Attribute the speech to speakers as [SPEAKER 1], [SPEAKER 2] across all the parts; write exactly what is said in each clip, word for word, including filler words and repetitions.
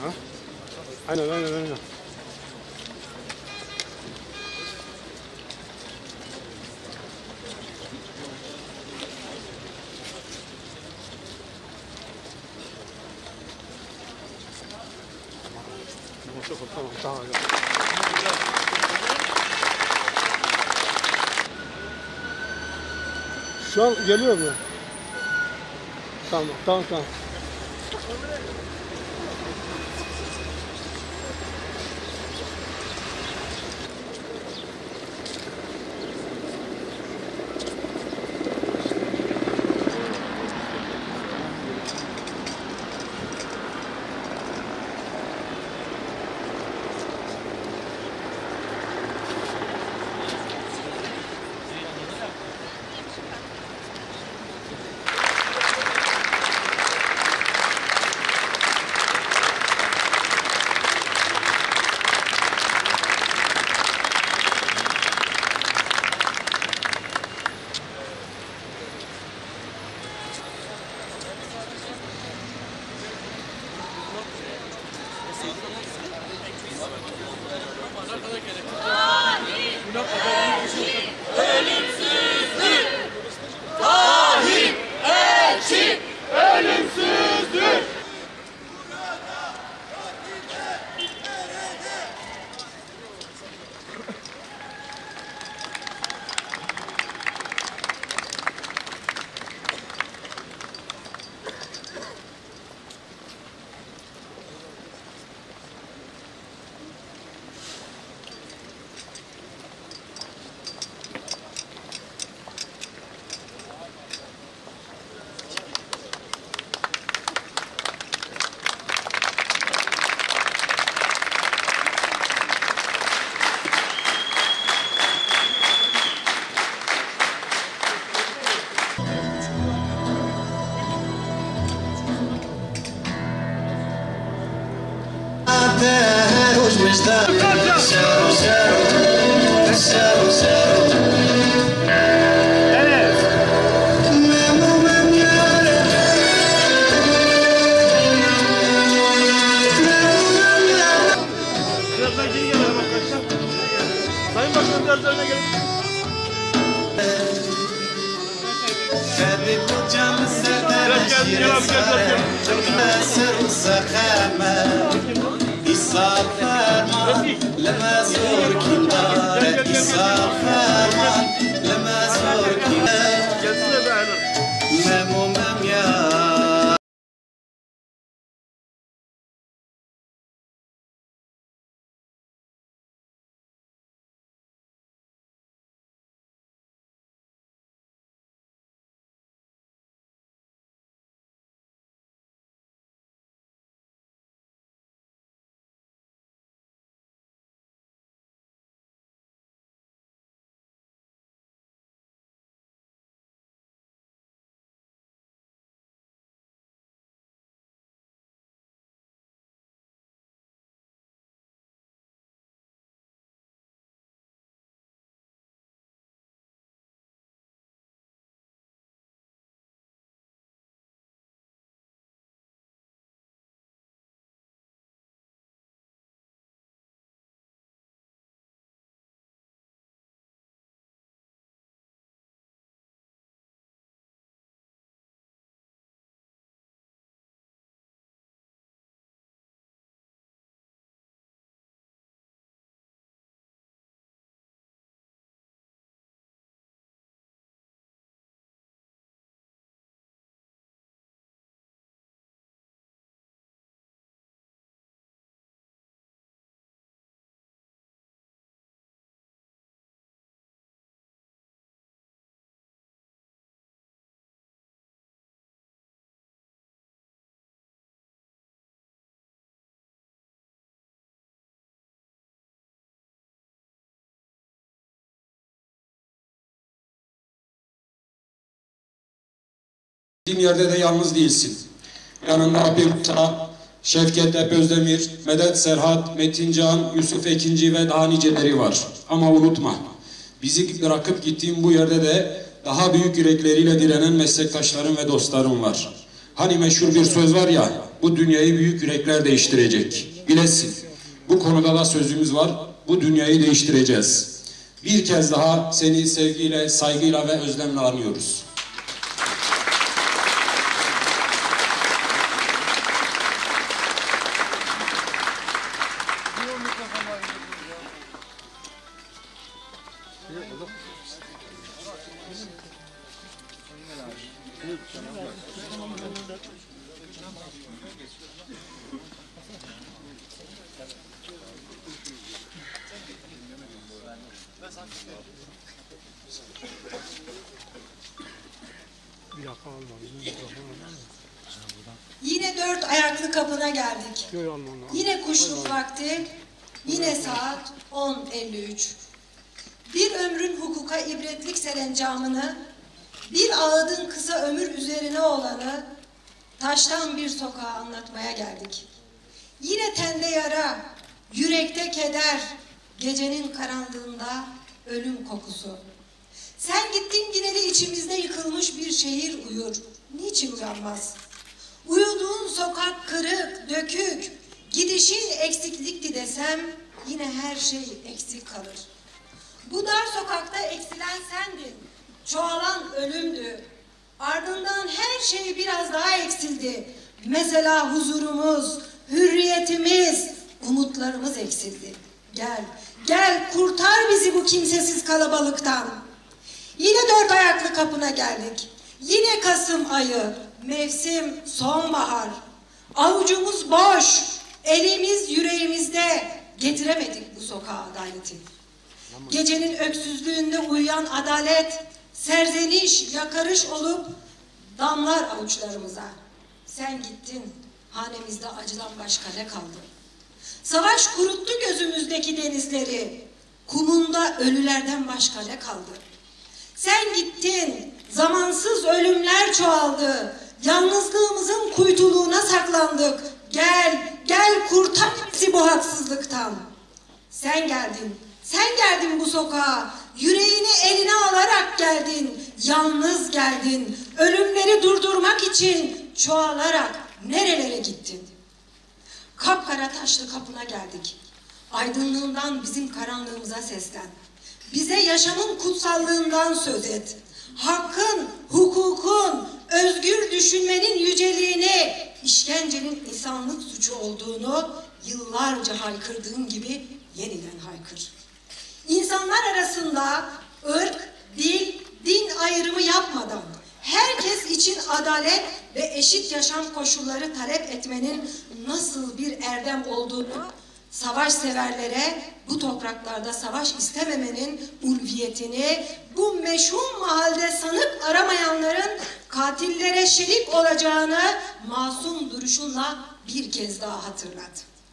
[SPEAKER 1] Ha? Aynen aynen aynen. Tamam tamam. Şu an geliyor mu? Tamam tamam tamam.
[SPEAKER 2] Ölümsüzdür. Tahir Elçi ölümsüzdür.
[SPEAKER 1] Sayın Başkanım derslerine gelin.
[SPEAKER 3] Gittiğin yerde de yalnız değilsin. Yanında Abdülta, Şevket Ep Özdemir, Medet Serhat, Metin Can, Yusuf Ekinci ve daha niceleri var. Ama unutma, bizi bırakıp gittiğin bu yerde de daha büyük yürekleriyle direnen meslektaşlarım ve dostlarım var. Hani meşhur bir söz var ya, bu dünyayı büyük yürekler değiştirecek. Bilesin, bu konuda da sözümüz var, bu dünyayı değiştireceğiz. Bir kez daha seni sevgiyle, saygıyla ve özlemle anıyoruz.
[SPEAKER 4] Yine dört ayaklı kapına geldik. Yine kuşluk vakti, yine saat on elli üç. Bir ömrün hukuka ibretlik serencamını, bir ağıdın kısa ömür üzerine olanı taştan bir sokağa anlatmaya geldik. Yine tende yara, yürekte keder, gecenin karanlığında ölüm kokusu. Sen gittin gineli içimizde yıkılmış bir şehir uyur. Niçin uyanmaz? Uyuduğun sokak kırık, dökük, gidişin eksiklikti desem yine her şey eksik kalır. Bu dar sokakta eksilen sendin, çoğalan ölümdü. Ardından her şey biraz daha eksildi. Mesela huzurumuz, hürriyetimiz, umutlarımız eksildi. Gel, gel kurtar bizi bu kimsesiz kalabalıktan. Yine dört ayaklı kapına geldik. Yine Kasım ayı, mevsim sonbahar. Avucumuz boş, elimiz yüreğimizde, getiremedik bu sokağa adaleti. Gecenin öksüzlüğünde uyuyan adalet, serzeniş, yakarış olup damlar avuçlarımıza. Sen gittin, hanemizde acıdan başka ne kaldı? Savaş kuruttu gözümüzdeki denizleri, kumunda ölülerden başka ne kaldı? Sen gittin, zamansız ölümler çoğaldı, yalnızlığımızın kuytuluğuna saklandık. Gel, gel kurtar bizi bu haksızlıktan. Sen geldin, sen geldin bu sokağa, yüreğini eline alarak geldin, yalnız geldin, ölümleri durdurmak için çoğalarak nerelere gittin? Kapkara taşlı kapına geldik, aydınlığından bizim karanlığımıza seslen. Bize yaşamın kutsallığından söz et. Hakkın, hukukun, özgür düşünmenin yüceliğini, işkencenin insanlık suçu olduğunu yıllarca haykırdığın gibi yeniden haykır. İnsanlar arasında ırk, dil, din ayrımı yapmadan herkes için adalet ve eşit yaşam koşulları talep etmenin nasıl bir erdem olduğunu, savaş severlere bu topraklarda savaş istememenin ulviyetini, bu meşhum mahalde sanık aramayanların katillere şerik olacağını masum duruşunla bir kez daha hatırlat.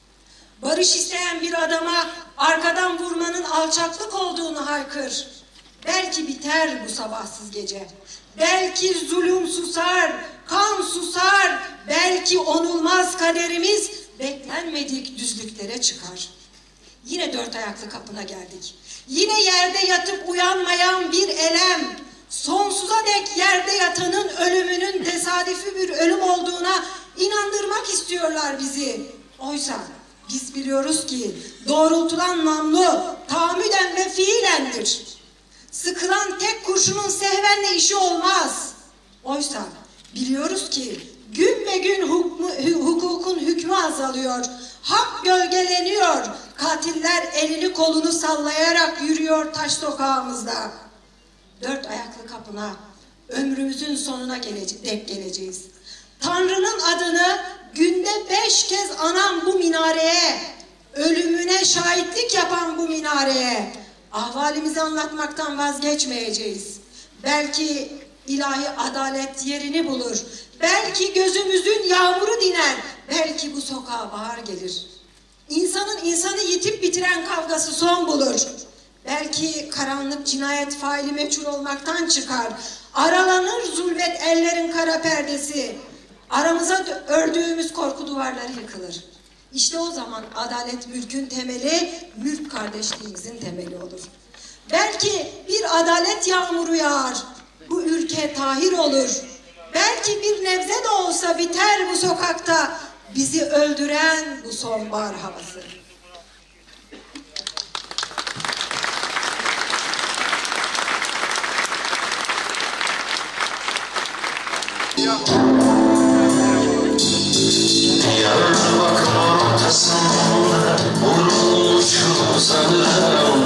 [SPEAKER 4] Barış isteyen bir adama arkadan vurmanın alçaklık olduğunu haykır. Belki biter bu sabahsız gece. Belki zulüm susar, kan susar, belki onulmaz kaderimiz beklenmedik düzlüklere çıkar. Yine dört ayaklı kapına geldik. Yine yerde yatıp uyanmayan bir elem, sonsuza dek yerde yatanın ölümünün tesadüfi bir ölüm olduğuna inandırmak istiyorlar bizi. Oysa biz biliyoruz ki doğrultulan namlu tahammüden ve fiilendir. Sıkılan tek kurşunun sehvenle işi olmaz. Oysa biliyoruz ki gün be gün hukmu, hukukun hükmü azalıyor. Hak gölgeleniyor. Katiller elini kolunu sallayarak yürüyor taş sokağımızda. Dört ayaklı kapına ömrümüzün sonuna gelece dek geleceğiz. Tanrı'nın adını günde beş kez anan bu minareye, ölümüne şahitlik yapan bu minareye ahvalimizi anlatmaktan vazgeçmeyeceğiz. Belki ilahi adalet yerini bulur. Belki gözümüzün yağmuru diner. Belki bu sokağa bahar gelir. İnsanın insanı yitip bitiren kavgası son bulur. Belki karanlık cinayet faili meçhul olmaktan çıkar. Aralanır zulmet ellerin kara perdesi. Aramıza ördüğümüz korku duvarları yıkılır. İşte o zaman adalet mülkün temeli, mülk kardeşliğimizin temeli olur. Belki bir adalet yağmuru yağar. Bu ülke tahir olur. Belki bir nebze de olsa yoksa biter bu sokakta bizi öldüren bu sonbahar havası.
[SPEAKER 2] Diyarbakır ortasında vurulmuş uzanırım.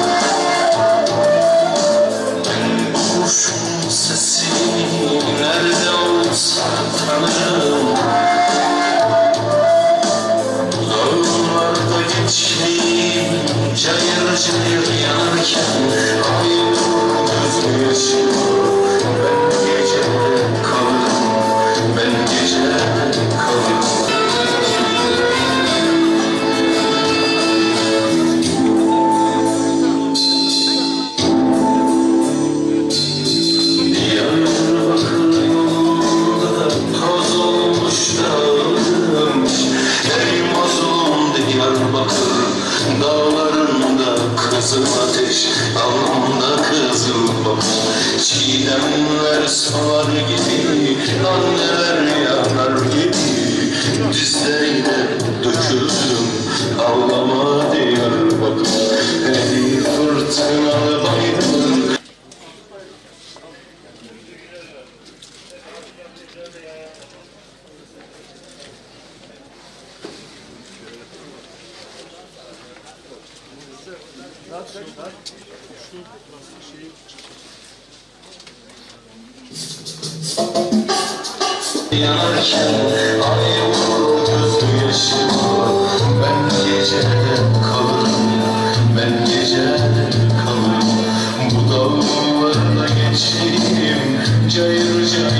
[SPEAKER 2] Ben kuşun sesini nerede olsa tanırım. Dağlarda gençliğim cayır cayır yanarken ay vurur gözüm yaşıyor. Ben gece kalırım, ben gece kalırım. Dağlarında kızıl ateş, alnımda kızıl bak. Çiğdemler solar gibi, anneler yanar gibi. Dizlerine döküldüm, ağlama Diyarbakır. Ey fırtınalı bayrağın. Yanarken ay vurur gözüm yaşıma. Ben gece kalırım, ben gece kalırım. Bu dağlarda gençliğim cayır cayır